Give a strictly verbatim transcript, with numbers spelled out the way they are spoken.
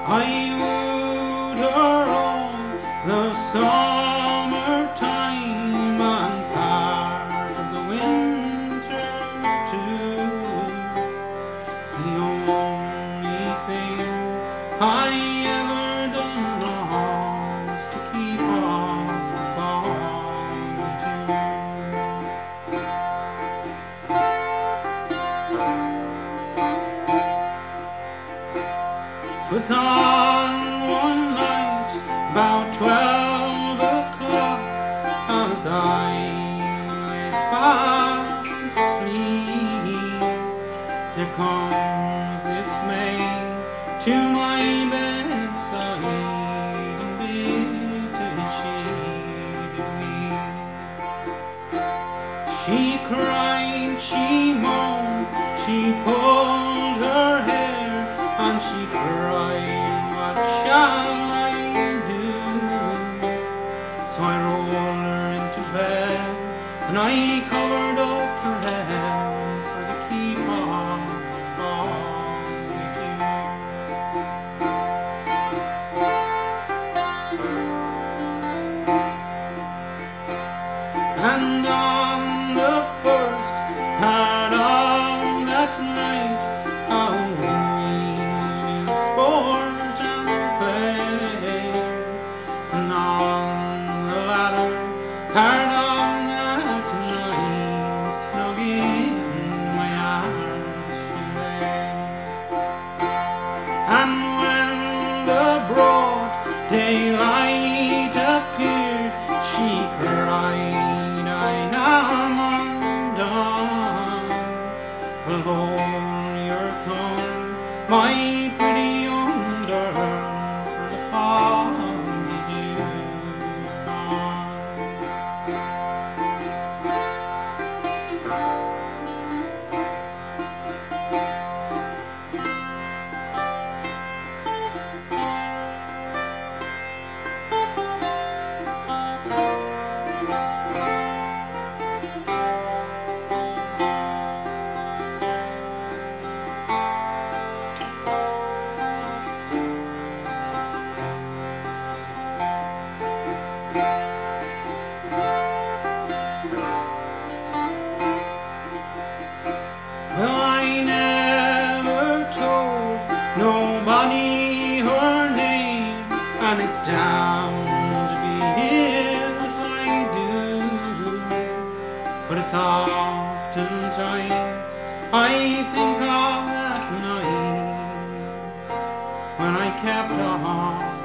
I wooed her all the summertime and part of the winter too. The only thing I ever done wrong was to keep off the Foggy Dew. 'Twas on one night about twelve o'clock, as I lay fast asleep, there comes this maid to my bedside, and bid she did weep. She cried, she moaned, she pulled her hair, and she cried, what shall I do? So I rolled her into bed, and I covered up her head for to keep off the Foggy Dew. And on the first part of that night, oh, sport and play, and on the latter part of that night, snug in my arms she lay. And when the broad daylight appeared, she cried, I am undone. Well, hold your tongue, my pretty under, for the Foggy Dew's gone. Well, I never told nobody her name, and it's damned to be if I do. But it's oftentimes I think of that night when I kept off